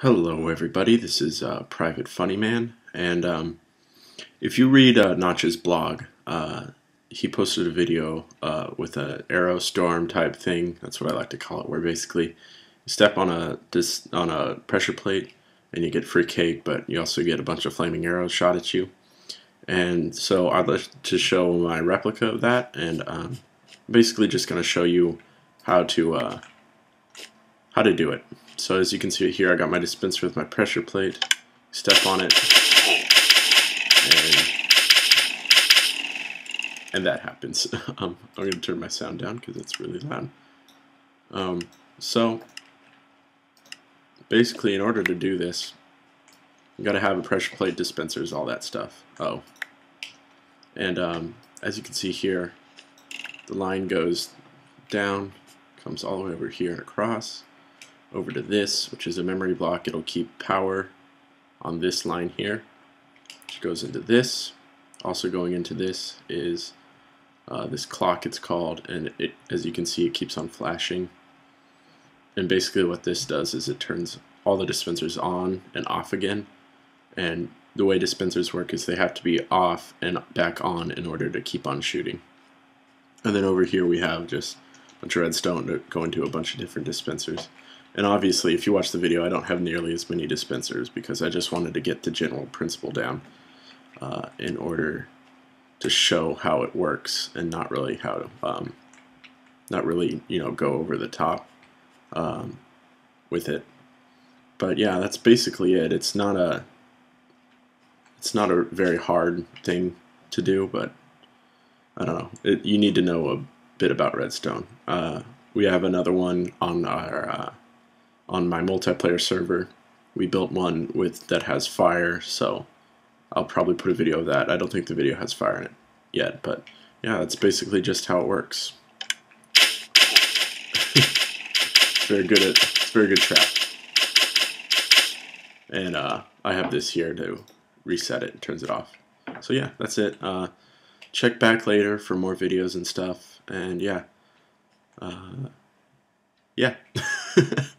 Hello everybody, this is Private Funny Man, and if you read Notch's blog, he posted a video with an arrow storm type thing. That's what I like to call it, where basically you step on a pressure plate and you get free cake, but you also get a bunch of flaming arrows shot at you. And so I'd like to show my replica of that, and basically just going to show you how to do it. So as you can see here, I got my dispenser with my pressure plate. Step on it, and that happens. I'm going to turn my sound down because it's really loud. So basically, in order to do this, you got to have a pressure plate, dispensers, all that stuff. And as you can see here, the line goes down, comes all the way over here and across, over to this, which is a memory block. It'll keep power on this line here, which goes into this. Also going into this is this clock, it's called, and it, as you can see, it keeps on flashing. And basically what this does is it turns all the dispensers on and off again. And the way dispensers work is they have to be off and back on in order to keep on shooting. And then over here we have just a bunch of redstone to go into a bunch of different dispensers. And obviously, if you watch the video, I don't have nearly as many dispensers because I just wanted to get the general principle down in order to show how it works and not really how to, go over the top with it. But yeah, that's basically it. It's not a very hard thing to do, but I don't know. You need to know a bit about redstone. We have another one on our on my multiplayer server. We built one that has fire, so I'll probably put a video of that. I don't think the video has fire in it yet, but yeah, that's basically just how it works. It's very good trap. And I have this here to reset it and turns it off. So yeah, that's it. Check back later for more videos and stuff, and yeah.